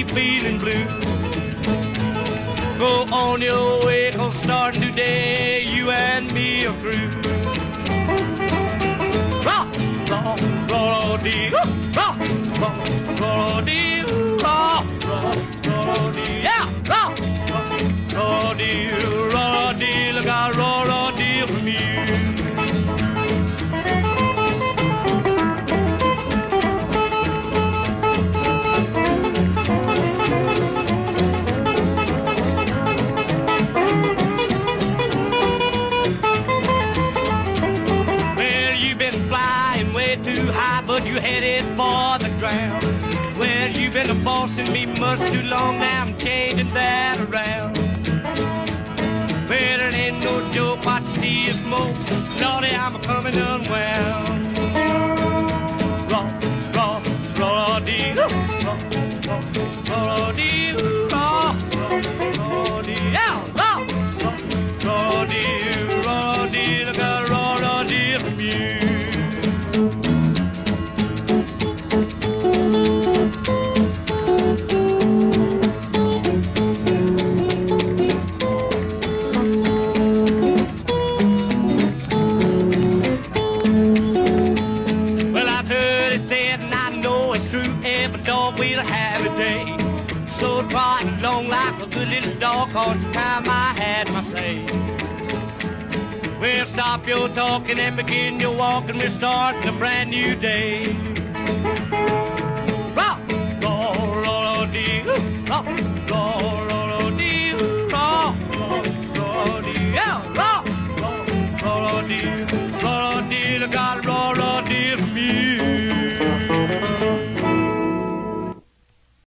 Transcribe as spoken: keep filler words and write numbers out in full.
feeling blue. Go on your way, 'cause starting today, you and me are through. Rock, rock, rock, dee, rock, rock, rock, dee, rock, rock, rock, dee, yeah, rock, rock, rock, dee, rock, dee, look out, rock, rock, dee from you. But you headed for the ground. Well, you've been a bossing me much too long. Now I'm changing that around. Well, it ain't no joke what you see is smoke. Lordy, I'm coming unwound. Raw, raw, raw, dee, raw, raw, raw, dee, raw, raw, raw, dee, yeah, raw, raw, raw, dee, raw, dee, look at raw, raw, dee from you. We'll have a day. So trot along like a good little dog, 'cause the time I had my say. Well, stop your talking and begin your walking. We're starting a brand new day. Rock, roll, roll, dee, rock, roll, roll, dee, rock, roll, roll, dee, yeah, rock, roll, roll, dee, roll.